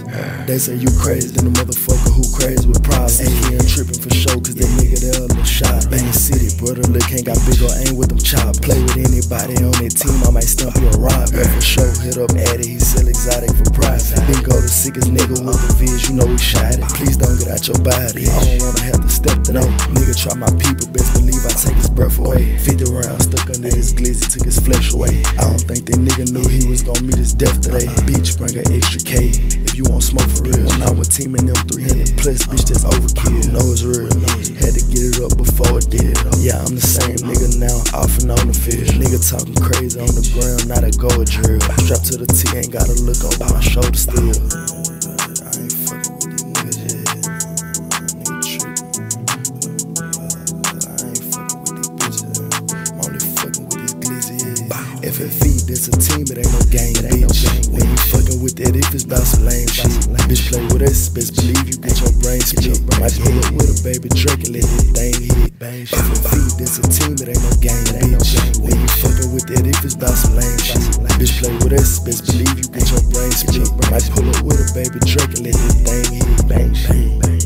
They say you crazy, then the motherfucker who crazy with problems. AKM trippin' for show, cause that nigga there a little shot. Bangin' city, brother, look, ain't got big or aim with them chops. Play with anybody on that team, I might stump you a rock. But for show, hit up Addy, he sell exotic for price. Then go to sickest nigga with the viz, you know we shot it. Please don't get out your body, I don't wanna have to step to that. Nigga try my people, best believe I take his breath away. 50 rounds stuck under his glizzy, took his flesh away. I don't think that nigga knew he was gonna meet his death today. Bitch, bring an extra K if you want smoke for real. When I was teaming them 300 plus, bitch, that's overkill. Know it's real, had to get it up before it did. Yeah, I'm the same nigga now, off and on the field. Nigga talking crazy on the ground, not a gold drill. Strapped to the T, ain't gotta look over my shoulder still. I ain't fucking with these niggas yet. Nigga trippin'. I ain't fucking with these bitches. I'm only fucking with these glizzy heads. FFV, this a team, it ain't no game, bitch. When you fucking with that, if it's about some lame shit. Bitch, play with us, best believe you get your brain split. Might pull up with a baby Drake and let that thing hit. FFV, this a team, it ain't no game, bitch. When you fucking with that, if it's about some lame shit. Bitch, play with us, best believe you get your brain split. Might pull up with a baby Drake and let that thing hit. Bang, bang, bang.